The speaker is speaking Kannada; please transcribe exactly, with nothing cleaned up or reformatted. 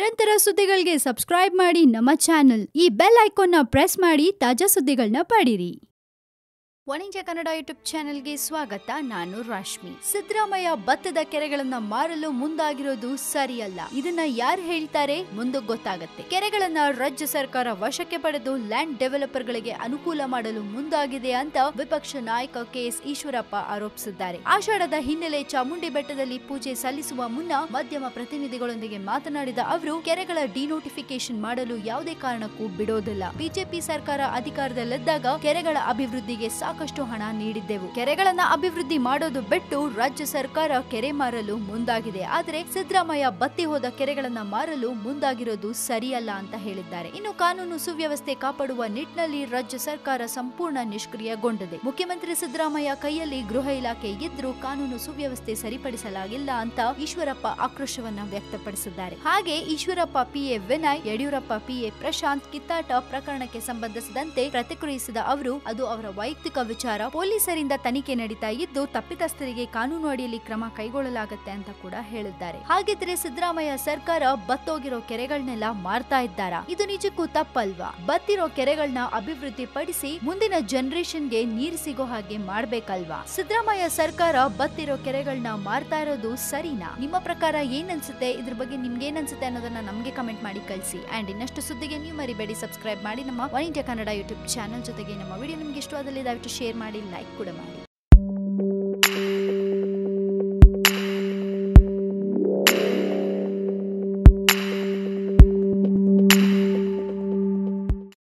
ನಿರಂತರ ಸುದ್ದಿಗಳಿಗೆ ಸಬ್ಸ್ಕ್ರೈಬ್ ಮಾಡಿ ನಮ್ಮ ಚಾನೆಲ್. ಈ ಬೆಲ್ ಐಕಾನ್ ನ ಪ್ರೆಸ್ ಮಾಡಿ ತಾಜಾ ಸುದ್ದಿಗಳನ್ನ ಪಡೀರಿ. ಒನೈಂಡಿಯಾ ಕನ್ನಡ ಯೂಟ್ಯೂಬ್ ಚಾನೆಲ್ಗೆ ಸ್ವಾಗತ. ನಾನು ರಾಶ್ಮಿ. ಸಿದ್ದರಾಮಯ್ಯ ಭತ್ತದ ಕೆರೆಗಳನ್ನ ಮಾರಲು ಮುಂದಾಗಿರೋದು ಸರಿಯಲ್ಲ. ಇದನ್ನ ಯಾರು ಹೇಳ್ತಾರೆ ಮುಂದೆ ಗೊತ್ತಾಗತ್ತೆ. ಕೆರೆಗಳನ್ನ ರಾಜ್ಯ ಸರ್ಕಾರ ವಶಕ್ಕೆ ಪಡೆದು ಲ್ಯಾಂಡ್ ಡೆವಲಪರ್ ಗಳಿಗೆ ಅನುಕೂಲ ಮಾಡಲು ಮುಂದಾಗಿದೆ ಅಂತ ವಿಪಕ್ಷ ನಾಯಕ ಕೆ ಎಸ್ ಈಶ್ವರಪ್ಪ ಆರೋಪಿಸಿದ್ದಾರೆ. ಆಷಾಢದ ಹಿನ್ನೆಲೆ ಚಾಮುಂಡಿ ಬೆಟ್ಟದಲ್ಲಿ ಪೂಜೆ ಸಲ್ಲಿಸುವ ಮುನ್ನ ಮಾಧ್ಯಮ ಪ್ರತಿನಿಧಿಗಳೊಂದಿಗೆ ಮಾತನಾಡಿದ ಅವರು, ಕೆರೆಗಳ ಡಿನೋಟಿಫಿಕೇಶನ್ ಮಾಡಲು ಯಾವುದೇ ಕಾರಣಕ್ಕೂ ಬಿಡೋದಿಲ್ಲ. ಬಿಜೆಪಿ ಸರ್ಕಾರ ಅಧಿಕಾರದಲ್ಲಿದ್ದಾಗ ಕೆರೆಗಳ ಅಭಿವೃದ್ಧಿಗೆ ಸಾಕಷ್ಟು ಹಣ ನೀಡಿದ್ದೆವು. ಕೆರೆಗಳನ್ನ ಅಭಿವೃದ್ಧಿ ಮಾಡೋದು ಬಿಟ್ಟು ರಾಜ್ಯ ಸರ್ಕಾರ ಕೆರೆ ಮಾರಲು ಮುಂದಾಗಿದೆ. ಆದರೆ ಸಿದ್ದರಾಮಯ್ಯ ಬತ್ತಿ ಹೋದ ಕೆರೆಗಳನ್ನ ಮಾರಲು ಮುಂದಾಗಿರೋದು ಸರಿಯಲ್ಲ ಅಂತ ಹೇಳಿದ್ದಾರೆ. ಇನ್ನು ಕಾನೂನು ಸುವ್ಯವಸ್ಥೆ ಕಾಪಾಡುವ ನಿಟ್ಟಿನಲ್ಲಿ ರಾಜ್ಯ ಸರ್ಕಾರ ಸಂಪೂರ್ಣ ನಿಷ್ಕ್ರಿಯಗೊಂಡಿದೆ. ಮುಖ್ಯಮಂತ್ರಿ ಸಿದ್ದರಾಮಯ್ಯ ಕೈಯಲ್ಲಿ ಗೃಹ ಇಲಾಖೆ ಇದ್ರೂ ಕಾನೂನು ಸುವ್ಯವಸ್ಥೆ ಸರಿಪಡಿಸಲಾಗಿಲ್ಲ ಅಂತ ಈಶ್ವರಪ್ಪ ಆಕ್ರೋಶವನ್ನ ವ್ಯಕ್ತಪಡಿಸಿದ್ದಾರೆ. ಹಾಗೆ ಈಶ್ವರಪ್ಪ ಪಿಎ ವಿನಯ್, ಯಡಿಯೂರಪ್ಪ ಪಿಎ ಪ್ರಶಾಂತ್ ಕಿತ್ತಾಟ ಪ್ರಕರಣಕ್ಕೆ ಸಂಬಂಧಿಸಿದಂತೆ ಪ್ರತಿಕ್ರಿಯಿಸಿದ ಅವರು, ಅದು ಅವರ ವೈಯಕ್ತಿಕ ವಿಚಾರ. ಪೊಲೀಸರಿಂದ ತನಿಖೆ ನಡೀತಾ ಇದ್ದು ತಪ್ಪಿತಸ್ಥರಿಗೆ ಕಾನೂನು ಅಡಿಯಲ್ಲಿ ಕ್ರಮ ಕೈಗೊಳ್ಳಲಾಗುತ್ತೆ ಅಂತ ಕೂಡ ಹೇಳಿದ್ದಾರೆ. ಹಾಗಿದ್ರೆ ಸಿದ್ದರಾಮಯ್ಯ ಸರ್ಕಾರ ಬತ್ತೋಗಿರೋ ಕೆರೆಗಳನ್ನೆಲ್ಲ ಮಾರ್ತಾ ಇದ್ದಾರಾ? ಇದು ನಿಜಕ್ಕೂ ತಪ್ಪಲ್ವಾ? ಬತ್ತಿರೋ ಕೆರೆಗಳನ್ನ ಅಭಿವೃದ್ಧಿ ಪಡಿಸಿ ಮುಂದಿನ ಜನರೇಷನ್ಗೆ ನೀರು ಸಿಗೋ ಹಾಗೆ ಮಾಡ್ಬೇಕಲ್ವಾ? ಸಿದ್ದರಾಮಯ್ಯ ಸರ್ಕಾರ ಬತ್ತಿರೋ ಕೆರೆಗಳನ್ನ ಮಾರ್ತಾ ಇರೋದು ಸರಿನಾ? ನಿಮ್ಮ ಪ್ರಕಾರ ಏನ್ ಅನ್ಸುತ್ತೆ? ಇದ್ರ ಬಗ್ಗೆ ನಿಮ್ಗೆ ಏನ್ ಅನ್ಸುತ್ತೆ ಅನ್ನೋದನ್ನ ನಮ್ಗೆ ಕಮೆಂಟ್ ಮಾಡಿ ಕಳಿಸಿ. ಅಂಡ್ ಇನ್ನಷ್ಟು ಸುದ್ದಿಗೆ ನೀವು ಮರಿಬೇಡಿ ಸಬ್ಸ್ಕ್ರೈಬ್ ಮಾಡಿ ನಮ್ಮ one India Kannada YouTube channel. ಜೊತೆಗೆ ನಮ್ಮ ವಿಡಿಯೋ ನಿಮ್ಗೆ ಇಷ್ಟವಾದಲ್ಲಿ ದಯವಿಟ್ಟು ಶೇರ್ ಮಾಡಿ, ಲೈಕ್ ಕೂಡ ಮಾಡಿ.